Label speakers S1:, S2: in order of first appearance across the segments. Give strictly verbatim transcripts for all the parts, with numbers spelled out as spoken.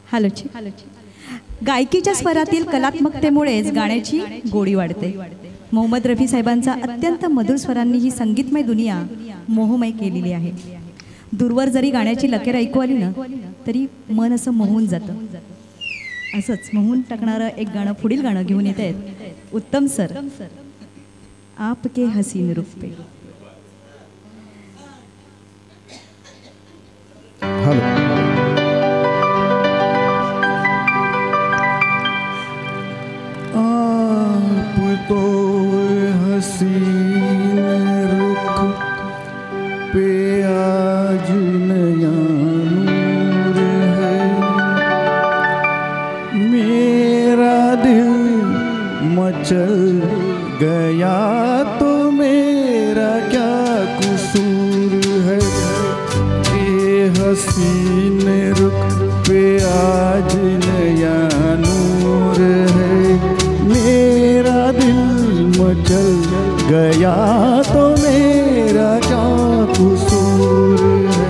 S1: हॅलोची गायकीच्या स्वरातील कलात्मकतेमुळेच गाण्याची गोडी वाढते। मोहम्मद रफी साहेबांचा अत्यंत मधुर स्वरांनी ही संगीतमय दुनिया मोहमय केलेली आहे। दूरवर जरी गाण्याची लकेर ऐकू आली ना तरी मन असं मोहून जातं। असंच मोहून टाकणारं एक गाणं पुढील गाणं घेऊन येत आहेत उत्तम सर, आपके हसीन रूप पे।
S2: आप तो हसीन रुख पे आज नया नूर है, मेरा दिल मचल गया तो मेरा क्या कसूर है। ये हसीन रुख पे आज नया नूर है, मेरा दिल मचल गया तो मेरा क्या कसूर है।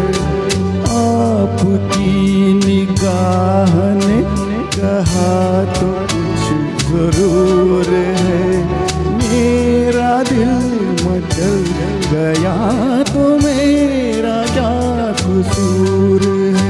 S2: आपकी निगाह ने कहा तो कुछ जरूर है, मेरा दिल मचल गया तो मेरा क्या कसूर है।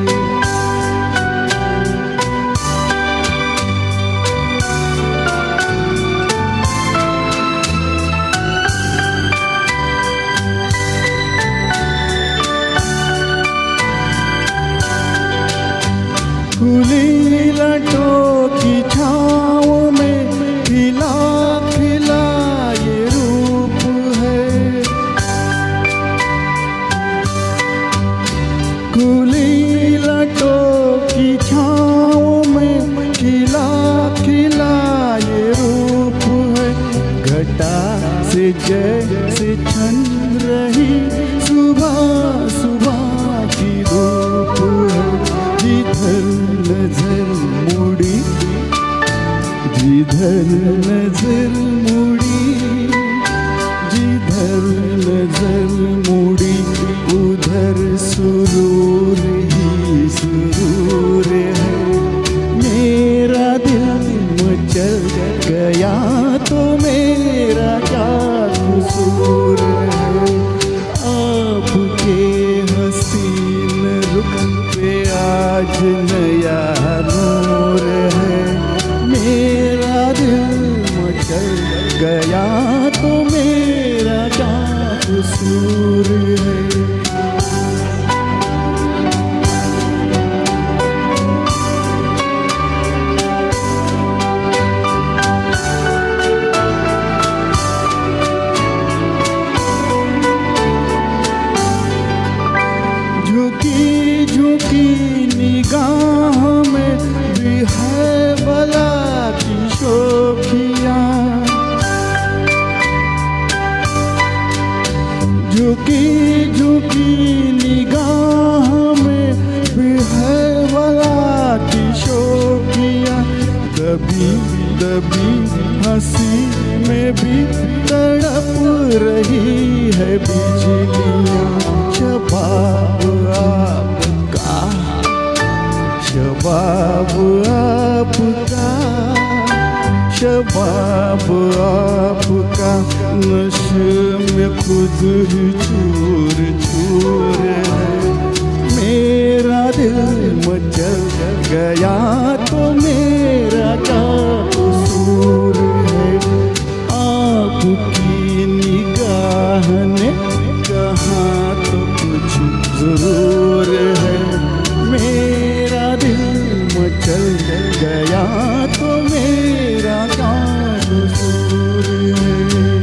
S2: खुली लटों की छाँव में खिला खिला ये रूप है, खुली लटों की छाँव में खिला खिला ये रूप है। घटा से जैसे छन रही सुबह सुबह की धूप है। जिधर नजर मुड़ी जिधर नजर मुड़ी जिधर नजर मुड़ी उधर सुरूर ही सुरूर है। मेरा दिल मचल गया तो मेरा क्या कसूर है। आपके हसीन रुख पे आज नया नूर है, मेरा दिल मचल गया तो मेरा क्या कसूर है। झुकी झुकी निगाह में भी है बला की शोखियाँ, झुकी झुकी निगाह में भी है बला की शोखियाँ। दबी दबी हंसी में भी तड़प रही है बिजलियाँ। शबाब आपका शबाब आपका शबाब आपका नशे में खुद ही चूर चूर है। मेरा दिल मचल गया तो मेरा क्या कसूर है। आपकी निगाह ने कहा तो कुछ जरूर है, मेरा दिल मचल गया तो मेरा क्या कसूर है।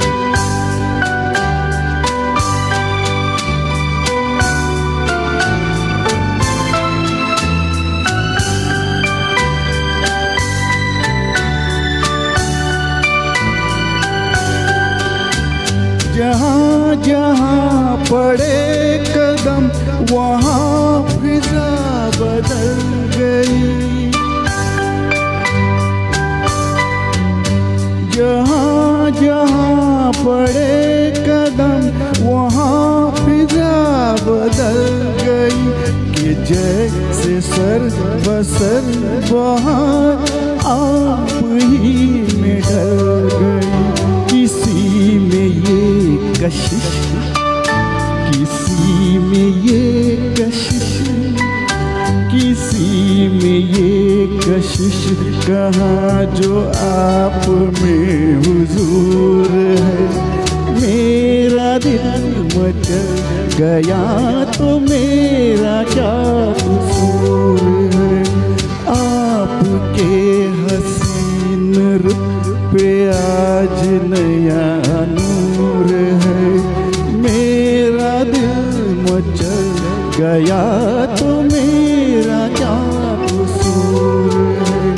S2: जहाँ जहाँ पड़े कदम वहाँ फिजा बदल गई। जहाँ जहाँ पड़े कदम वहाँ फिजा बदल गई। कि जैसे बसर बसर वहाँ आप ही में ढल गई। किसी में ये कशिश, किसी में ये कशिश, किसी में ये कशिश, कहाँ जो आप में हुजूर है। मेरा दिल मचल गया तो मेरा क्या कसूर है। आपके हसीन रुख पे आज नया नूर है। मेरा दिल मचल गया तो मेरा क्या कसूर है।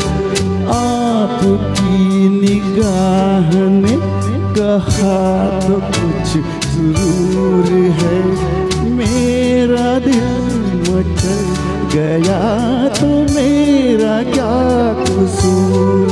S2: आपकी निगाह ने कहा तो कुछ जरूर है। मेरा दिल मचल गया तो मेरा क्या कसूर